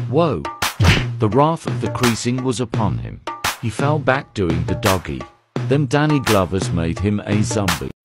Whoa! The wrath of the creasing was upon him. He fell back doing the doggy. Them Danny Glovers made him a zombie.